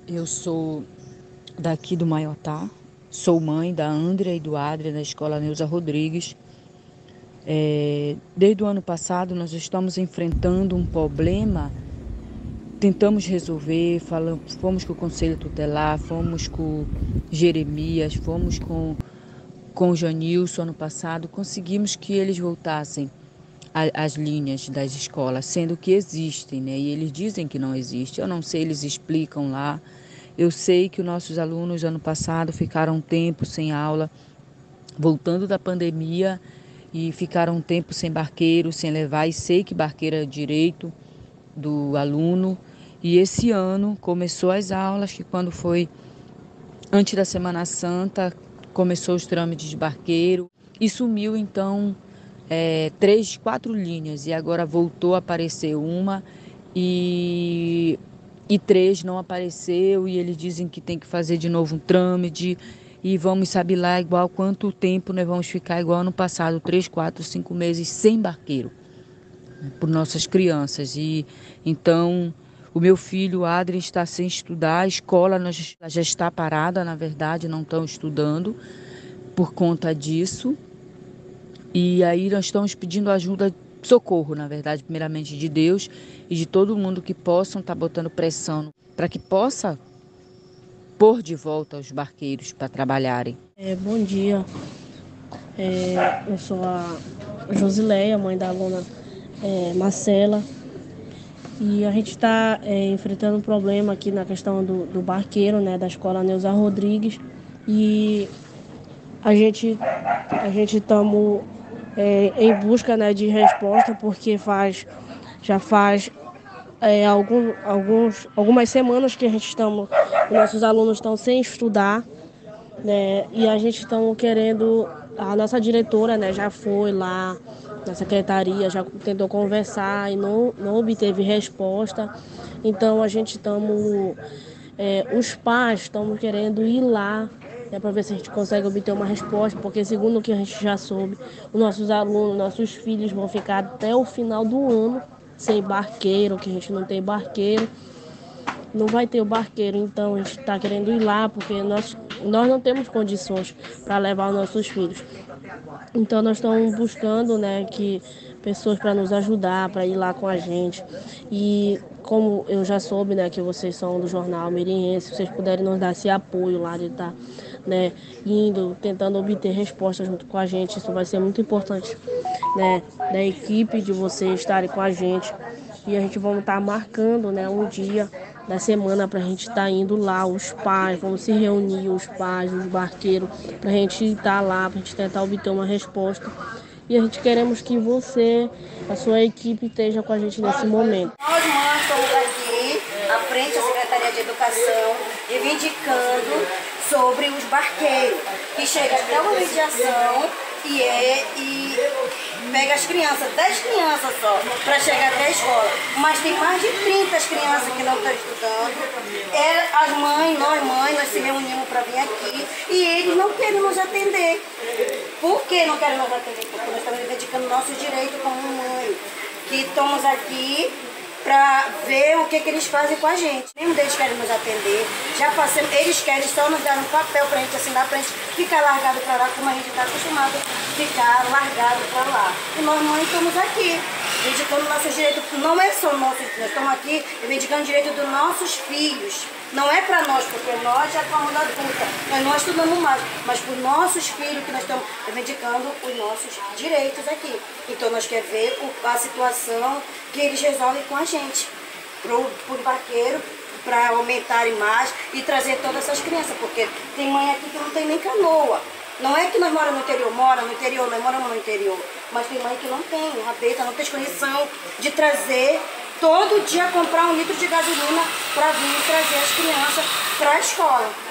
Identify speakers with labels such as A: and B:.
A: Eu sou daqui do Maiotá, sou mãe da Andrea e do Adria, da Escola Neuza Rodrigues. Desde o ano passado, nós estamos enfrentando um problema, tentamos resolver, fomos com o Conselho Tutelar, fomos com o Jeremias, fomos com o Janilson ano passado, conseguimos que eles voltassem às linhas das escolas, sendo que existem, né? E eles dizem que não existe. Eu não sei, eles explicam lá. Eu sei que os nossos alunos ano passado ficaram um tempo sem aula, voltando da pandemia, e ficaram um tempo sem barqueiro, sem levar, e sei que barqueiro é direito do aluno. E esse ano começou as aulas, que quando foi antes da Semana Santa, começou os trâmites de barqueiro e sumiu então 4 linhas, e agora voltou a aparecer uma e, e 3 não apareceu, e eles dizem que tem que fazer de novo um trâmite e vamos saber lá igual quanto tempo nós vamos ficar igual ano passado, 3, 4, 5 meses sem barqueiro, né, por nossas crianças. E então o meu filho, Adrien, está sem estudar, a escola já está parada, na verdade, não estão estudando por conta disso. E aí nós estamos pedindo ajuda, socorro, na verdade, primeiramente de Deus e de todo mundo que possam estar botando pressão para que possa pôr de volta os barqueiros para trabalharem.
B: Bom dia, eu sou a Josileia, mãe da aluna Marcela, e a gente está enfrentando um problema aqui na questão do barqueiro, né, da Escola Neuza Rodrigues, e a gente estamos em busca, né, de resposta, porque já faz algumas semanas que os nossos alunos estão sem estudar, né? E a gente estão querendo, a nossa diretora, né, já foi lá na secretaria, já tentou conversar e não obteve resposta. Então a gente estamos, os pais estamos querendo ir lá, né, para ver se a gente consegue obter uma resposta, porque segundo o que a gente já soube, os nossos alunos, nossos filhos vão ficar até o final do ano sem barqueiro, que a gente não tem barqueiro, não vai ter o barqueiro. Então a gente está querendo ir lá porque nós não temos condições para levar os nossos filhos. Então nós estamos buscando, né, que pessoas para nos ajudar, para ir lá com a gente. E como eu já soube, né, que vocês são do Jornal Miriense, se vocês puderem nos dar esse apoio lá de estar, né, indo, tentando obter respostas junto com a gente, isso vai ser muito importante, né, da equipe de vocês estarem com a gente. E a gente vamos estar marcando, né, um dia da semana para a gente estar indo lá, os pais, vamos se reunir, os pais, os barqueiros, para a gente estar lá, para a gente tentar obter uma resposta. E a gente queremos que você, a sua equipe, esteja com a gente nesse momento.
C: Nós mães estamos aqui, à frente da Secretaria de Educação, reivindicando sobre os barqueiros, que chegam até uma mediação e pega as crianças, 10 crianças só, para chegar até a escola. Mas tem mais de 30 crianças que não estão estudando. As mães, nós se reunimos para vir aqui e eles não querem nos atender. Por que não querem nos atender? Porque nós estamos reivindicando nossos direitos como mãe, que estamos aqui para ver o que eles fazem com a gente. Nenhum deles querem nos atender. Já passamos, eles querem só nos dar um papel para a gente assinar, para a gente ficar largado para lá, como a gente está acostumado a ficar largado para lá. E nós mães estamos aqui, reivindicando nossos direitos. Não é só nossos, nós estamos aqui reivindicando o direito dos nossos filhos. Não é para nós, porque nós já estamos adulta, nós não estudamos mais, mas para os nossos filhos que nós estamos reivindicando os nossos direitos aqui. Então nós queremos ver a situação que eles resolvem com a gente, para o barqueiro, para aumentarem mais e trazer todas essas crianças, porque tem mãe aqui que não tem nem canoa. Não é que nós moramos no interior, nós moramos no interior, mas tem mãe que não tem rabeta, não tem condição de trazer todo dia comprar 1 litro de gasolina para vir trazer as crianças para a escola.